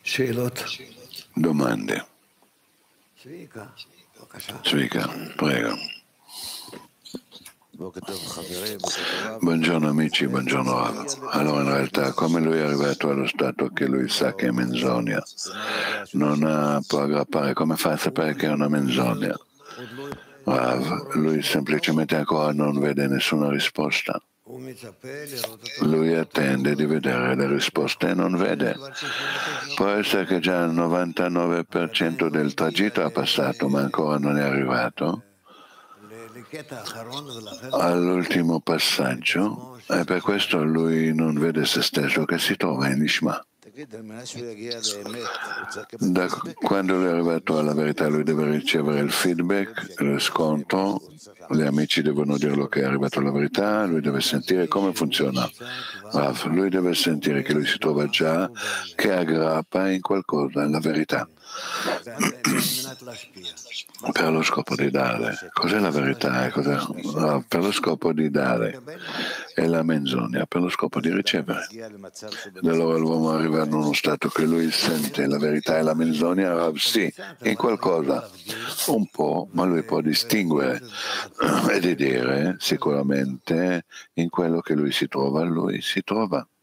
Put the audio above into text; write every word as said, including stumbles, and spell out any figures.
Domande. Zvika, prego. Buongiorno amici, buongiorno Rav. Allora in realtà come lui è arrivato allo stato che lui sa che è menzogna, non ha, può aggrappare, come fa a sapere che è una menzogna? Rav, lui semplicemente ancora non vede nessuna risposta. Lui attende di vedere le risposte e non vede. Può essere che già il novantanove per cento del tragitto ha passato, ma ancora non è arrivato all'ultimo passaggio, e per questo lui non vede se stesso che si trova in Nishma. Da quando lui è arrivato alla verità, lui deve ricevere il feedback, il riscontro, gli amici devono dirlo che è arrivato alla verità, lui deve sentire come funziona. Rav, lui deve sentire che lui si trova già, che aggrappa in qualcosa, la verità. Per lo scopo di dare. Cos'è la verità? Cos'è? No, per lo scopo di dare. E la menzogna per lo scopo di ricevere. Da allora l'uomo arriva in uno stato che lui sente la verità e la menzogna, Rav, sì, in qualcosa, un po', ma lui può distinguere e di dire sicuramente in quello che lui si trova, lui si trova.